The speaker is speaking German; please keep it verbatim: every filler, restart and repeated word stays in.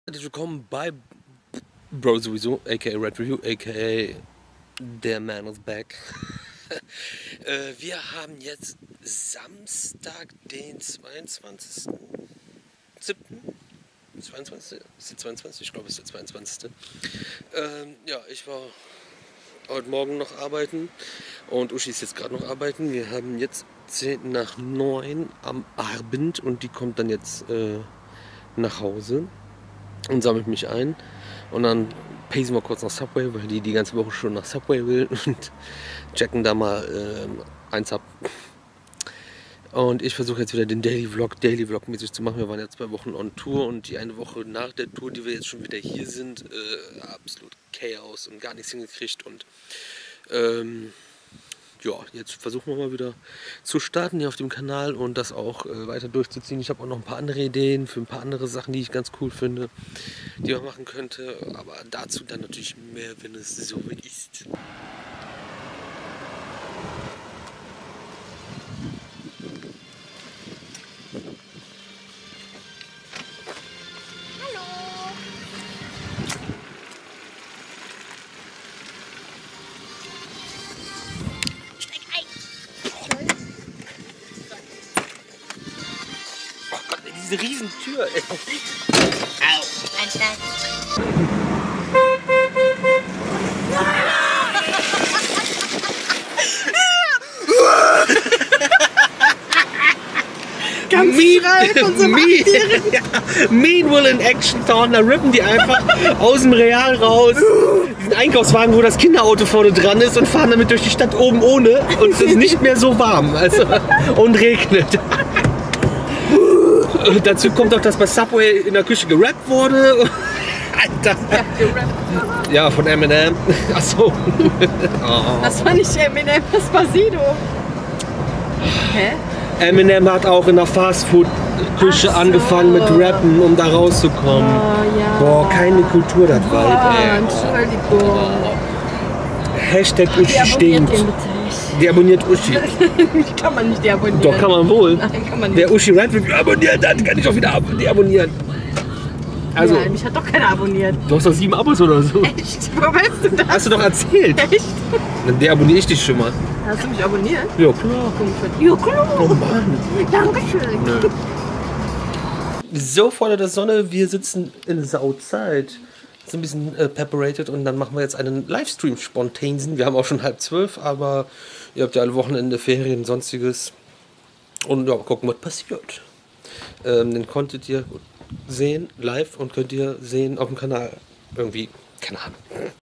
Herzlich willkommen bei Bro sowieso, aka Red Review, aka der Man is back. äh, wir haben jetzt Samstag, den zweiundzwanzigsten siebten zweiundzwanzigsten Ist der zweiundzwanzigste? Ich glaube, es ist der zweiundzwanzigste Ähm, ja, ich war heute Morgen noch arbeiten und Uschi ist jetzt gerade noch arbeiten. Wir haben jetzt zehn nach neun am Abend und die kommt dann jetzt äh, nach Hause und sammelt mich ein und dann pacen wir kurz nach Subway, weil die die ganze Woche schon nach Subway will und checken da mal äh, eins ab. Und ich versuche jetzt wieder den Daily Vlog, Daily Vlog mäßig zu machen. Wir waren ja zwei Wochen on Tour und die eine Woche nach der Tour, die wir jetzt schon wieder hier sind, äh, absolut Chaos und gar nichts hingekriegt und ähm, ja, jetzt versuchen wir mal wieder zu starten hier auf dem Kanal und das auch äh, weiter durchzuziehen. Ich habe auch noch ein paar andere Ideen für ein paar andere Sachen, die ich ganz cool finde, die man machen könnte. Aber dazu dann natürlich mehr, wenn es so ist. Oh Gott, diese riesen Tür, ey. Au. Einstein. Ganz mean, von so mean, ja, mean will in Action Town, da rippen die einfach aus dem Real raus. Diesen Einkaufswagen, wo das Kinderauto vorne dran ist und fahren damit durch die Stadt oben ohne und es ist nicht mehr so warm also, und regnet. Und dazu kommt auch, dass bei Subway in der Küche gerappt wurde. Alter. Ja, gerappt. Ja, von Eminem. Achso. Oh. Das war nicht Eminem, das war Sido. Hä? Eminem hat auch in der Fastfood-Küche Ach so. angefangen mit Rappen, um da rauszukommen. Oh, ja. Boah, keine Kultur, das Boah, Wald, ey. Entschuldigung. Hashtag Uschi Deabonniert stinkt. den bitte. Deabonniert Uschi. Kann man nicht deabonnieren. Doch, kann man wohl. Nein, kann man nicht. Der Uschi Red Review abonniert hat, kann ich auch wieder ab deabonnieren. Also, ja, mich hat doch keiner abonniert. du hast doch sieben Abos oder so. Echt? Wo weißt du das? Hast du doch erzählt. Echt? Dann deabonniere ich dich schon mal. Hast du mich abonniert? Ja, klar. Ja, klar. Oh Mann. Dankeschön. Nö. So, Freunde der Sonne, wir sitzen in Sauzeit. So ein bisschen äh, preparated und dann machen wir jetzt einen Livestream spontan. Wir haben auch schon halb zwölf, aber ihr habt ja alle Wochenende Ferien und sonstiges. Und ja, gucken, was passiert. Ähm, den konntet ihr sehen live und könnt ihr sehen auf dem Kanal. Irgendwie, keine Ahnung.